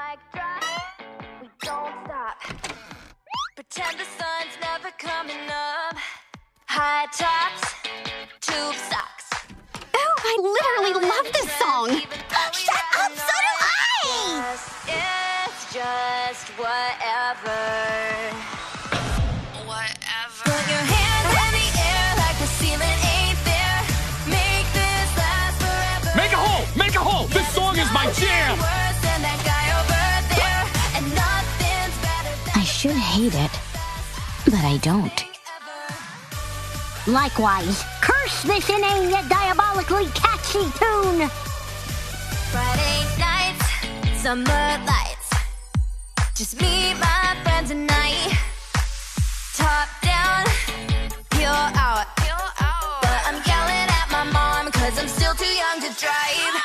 like dry, we don't stop. Pretend the sun's never coming up. High tops, tube socks. Oh, I literally love this song. Shut up, so do I! It's just whatever. Put your hands in the air like the ceiling ain't there. Make this last forever. Make a hole! Make a hole! This song is my jam! Worse than that guy over there. And nothing's better than I should hate it, but I don't. Likewise, curse this inane yet diabolically catchy tune! Friday nights, summer lights. Just me, my friends, and I. Top down, pure out. But I'm yelling at my mom, 'cause I'm still too young to drive.